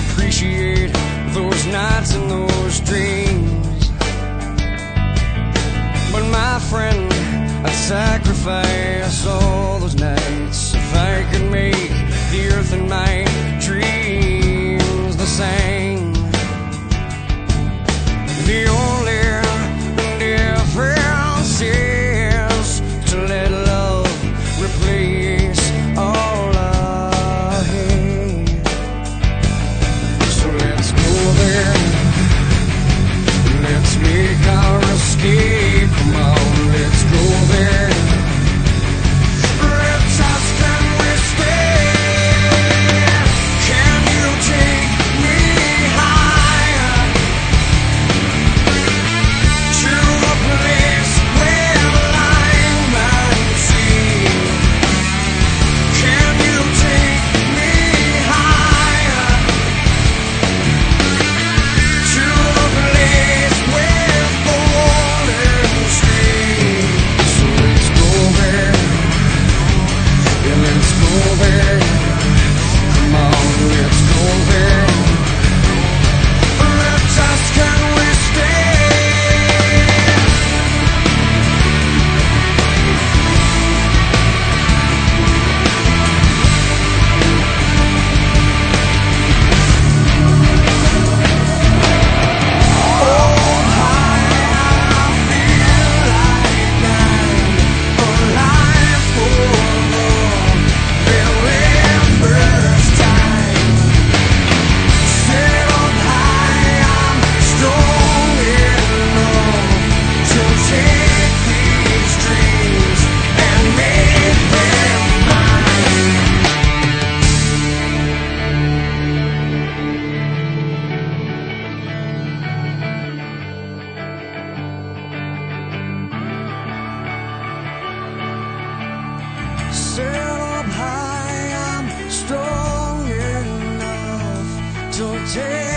appreciate those nights and those dreams. But my friend, I'd sacrifice all those nights if I could make the earth and my dreams the same. The only difference is to let love replace all I hate. So let's go there, let's make our escape. Come on, let's go there. Let's ask, can we stay? Can you take me higher to a place where light and sea? Can you take me higher to a place where golden streams? So let's go there, yeah, let's go there. Come on, let's go there. Let's ask, can we stay? Set up high, I'm strong enough to take